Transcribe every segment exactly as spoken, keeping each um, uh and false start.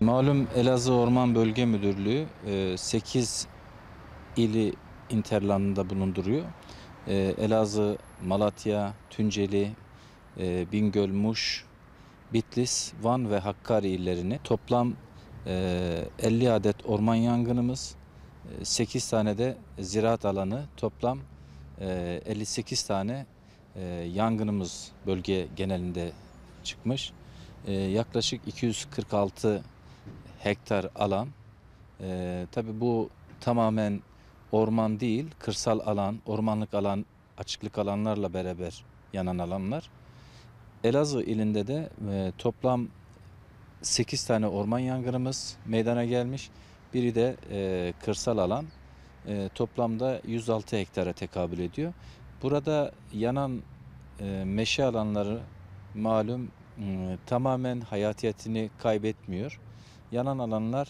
Malum Elazığ Orman Bölge Müdürlüğü sekiz ili interlandında bulunduruyor. E, Elazığ, Malatya, Tunceli, e, Bingöl, Muş, Bitlis, Van ve Hakkari illerini toplam e, elli adet orman yangınımız, e, sekiz tane de ziraat alanı, toplam e, elli sekiz tane e, yangınımız bölge genelinde çıkmış. E, yaklaşık iki yüz kırk altı hektar alan. E, tabii bu tamamen orman değil, kırsal alan, ormanlık alan, açıklık alanlarla beraber yanan alanlar. Elazığ ilinde de e, toplam sekiz tane orman yangınımız meydana gelmiş. Biri de e, kırsal alan. E, toplamda yüz altı hektara tekabül ediyor. Burada yanan e, meşe alanları malum e, tamamen hayatiyetini kaybetmiyor. Yanan alanlar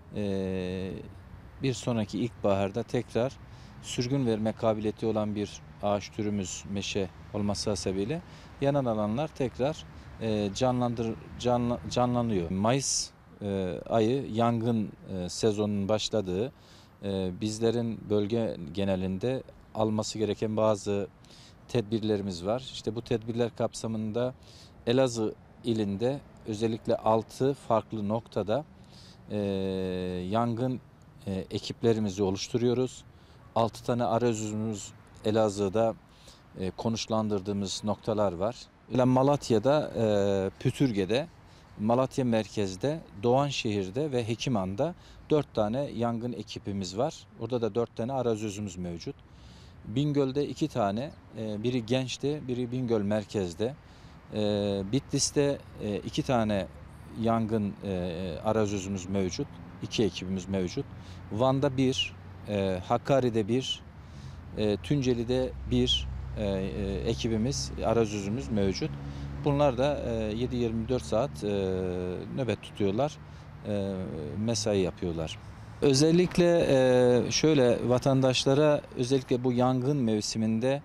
e, bir sonraki ilkbaharda tekrar sürgün verme kabiliyeti olan bir ağaç türümüz meşe olması hasebiyle yanan alanlar tekrar e, canlandır canla, canlanıyor. Mayıs e, ayı yangın e, sezonunun başladığı, e, bizlerin bölge genelinde alması gereken bazı tedbirlerimiz var. İşte bu tedbirler kapsamında Elazığ ilinde özellikle altı farklı noktada e, yangın e, ekiplerimizi oluşturuyoruz. altı tane arayüzümüz Elazığ'da e, konuşlandırdığımız noktalar var. İle Malatya'da, e, Pütürge'de, Malatya merkezde, Doğanşehir'de ve Hekiman'da dört tane yangın ekibimiz var. Orada da dört tane arayüzümüz mevcut. Bingöl'de iki tane, e, biri Genç'te, biri Bingöl merkezde. E, Bitlis'te e, iki tane yangın e, arayüzümüz mevcut. İki ekibimiz mevcut. Van'da bir, e, Hakkari'de bir, e, Tunceli'de bir e, e, ekibimiz, arayüzümüz mevcut. Bunlar da e, yedi yirmi dört saat e, nöbet tutuyorlar, e, mesai yapıyorlar. Özellikle e, şöyle vatandaşlara özellikle bu yangın mevsiminde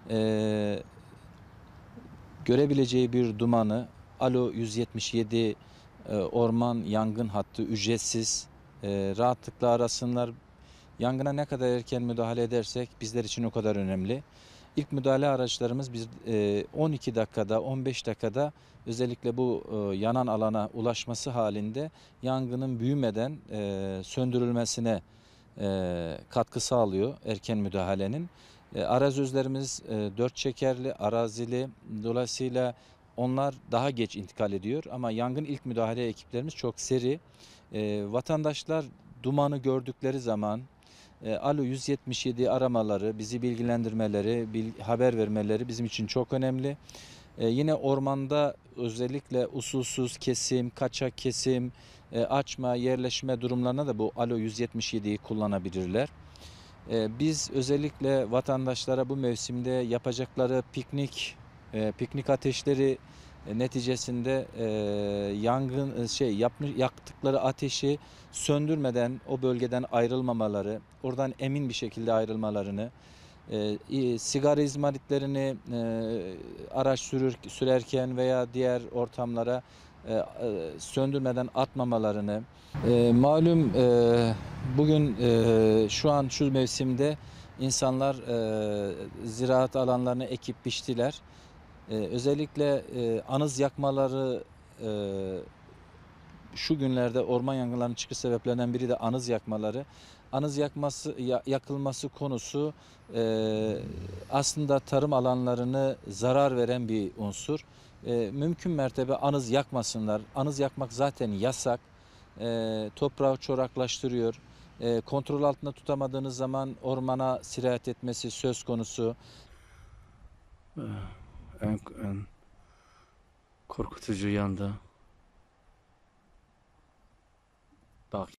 e, görebileceği bir dumanı Alo yüz yetmiş yedi e, orman yangın hattı ücretsiz, e, rahatlıkla arasınlar. Yangına ne kadar erken müdahale edersek bizler için o kadar önemli. İlk müdahale araçlarımız biz e, on iki dakikada, on beş dakikada özellikle bu e, yanan alana ulaşması halinde yangının büyümeden e, söndürülmesine e, katkı sağlıyor erken müdahalenin. E, arazözlerimiz e, dört çekerli, arazili, dolayısıyla onlar daha geç intikal ediyor ama yangın ilk müdahale ekiplerimiz çok seri. E, vatandaşlar dumanı gördükleri zaman e, Alo yüz yetmiş yedi aramaları, bizi bilgilendirmeleri, bil, haber vermeleri bizim için çok önemli. E, yine ormanda özellikle usulsüz kesim, kaçak kesim, e, açma, yerleşme durumlarına da bu Alo yüz yetmiş yediyi kullanabilirler. E, biz özellikle vatandaşlara bu mevsimde yapacakları piknik, e, piknik ateşleri e, neticesinde e, yangın e, şey yapmış, yaktıkları ateşi söndürmeden o bölgeden ayrılmamaları, oradan emin bir şekilde ayrılmalarını, e, sigara izmaritlerini e, araç sürür, sürerken veya diğer ortamlara e, e, söndürmeden atmamalarını, e, malum e, bugün e, şu an şu mevsimde insanlar e, ziraat alanlarını ekip biçtiler. E, özellikle e, anız yakmaları e, şu günlerde orman yangınlarının çıkış sebeplerinden biri de anız yakmaları. Anız yakması yakılması konusu e, aslında tarım alanlarını zarar veren bir unsur. E, mümkün mertebe anız yakmasınlar. Anız yakmak zaten yasak. E, toprağı çoraklaştırıyor. E, kontrol altında tutamadığınız zaman ormana sirayet etmesi söz konusu. En, en korkutucu yandı. Bak.